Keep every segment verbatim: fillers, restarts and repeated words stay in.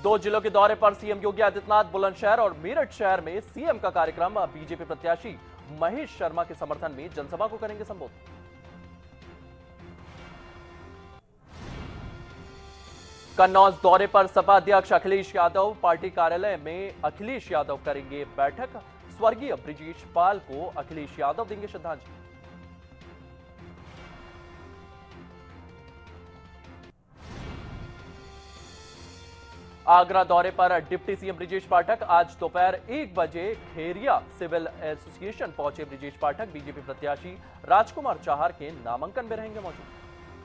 दो जिलों के दौरे पर सीएम योगी आदित्यनाथ बुलंदशहर और मेरठ शहर में सीएम का कार्यक्रम। बीजेपी प्रत्याशी महेश शर्मा के समर्थन में जनसभा को करेंगे संबोधित। कन्नौज दौरे पर सपा अध्यक्ष अखिलेश यादव, पार्टी कार्यालय में अखिलेश यादव करेंगे बैठक। स्वर्गीय बृजेश पाल को अखिलेश यादव देंगे श्रद्धांजलि। आगरा दौरे पर डिप्टी सीएम बृजेश पाठक आज दोपहर एक बजे खेरिया सिविल एसोसिएशन पहुंचे। बृजेश पाठक बीजेपी प्रत्याशी राजकुमार चाहर के नामांकन में रहेंगे मौजूद।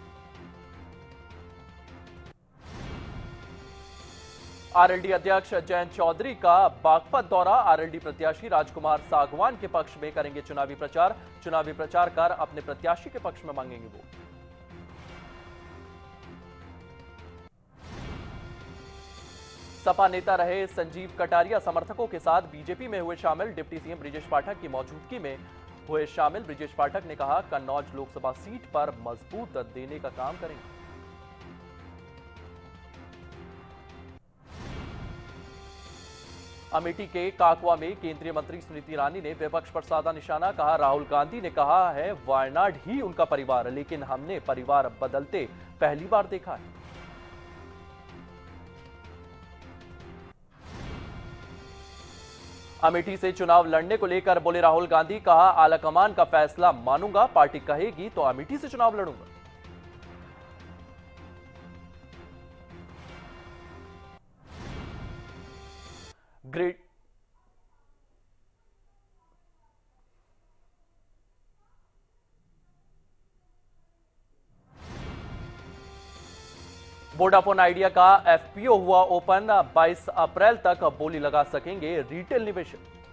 आरएलडी अध्यक्ष जयंत चौधरी का बागपत दौरा। आरएलडी प्रत्याशी राजकुमार सागवान के पक्ष में करेंगे चुनावी प्रचार। चुनावी प्रचार कर अपने प्रत्याशी के पक्ष में मांगेंगे वोट। सपा नेता रहे संजीव कटारिया समर्थकों के साथ बीजेपी में हुए शामिल। डिप्टी सीएम बृजेश पाठक की मौजूदगी में हुए शामिल। बृजेश पाठक ने कहा, कन्नौज लोकसभा सीट पर मजबूत देने का काम करेंगे। अमेठी के काकवा में केंद्रीय मंत्री स्मृति ईरानी ने विपक्ष पर साधा निशाना। कहा, राहुल गांधी ने कहा है वायनाड ही उनका परिवार, लेकिन हमने परिवार बदलते पहली बार देखा है। अमेठी से चुनाव लड़ने को लेकर बोले राहुल गांधी। कहा, आलाकमान का फैसला मानूंगा, पार्टी कहेगी तो अमेठी से चुनाव लड़ूंगा। ग्रेट वोडाफोन आइडिया का एफपीओ हुआ ओपन। बाईस अप्रैल तक बोली लगा सकेंगे रिटेल निवेशक।